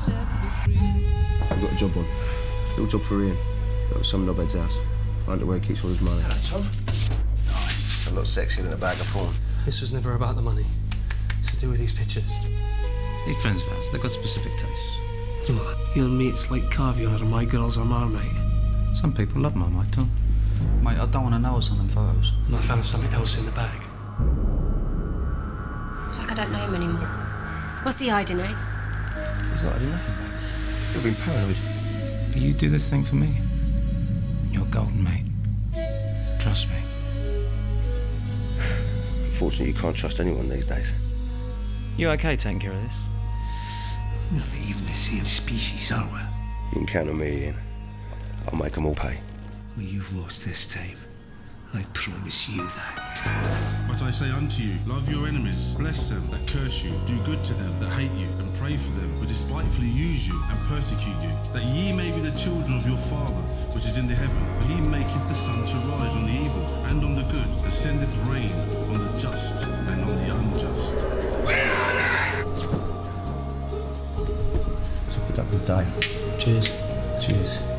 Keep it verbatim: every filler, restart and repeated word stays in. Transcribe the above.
I've got a job on. Little job for Ian. Got some knobhead's house. Find out where he keeps all his money. Hello, Tom. Nice. A lot sexier than a bag of porn. This was never about the money. It's to do with these pictures. These friends of ours, they've got specific tastes. What? Your mate's like caviar and my girls are Marmite. Some people love Marmite, Tom. Mate, I don't want to know what's on them photos. And I found something else in the bag. It's like I don't know him anymore. What's he hiding, eh? He's not hiding nothing, mate. You've been paranoid. But you do this thing for me. You're golden, mate. Trust me. Unfortunately, you can't trust anyone these days. You okay taking care of this? We're not even the same species, are we? You can count on me, Ian. I'll make them all pay. Well, you've lost this time. I promise you that. But I say unto you, love your enemies, bless them that curse you, do good to them that hate you, and pray for them who despitefully use you and persecute you, that ye may be the children of your Father which is in the heaven. For he maketh the sun to rise on the evil and on the good, and sendeth rain on the just and on the unjust. It's a productive day. Cheers. Cheers.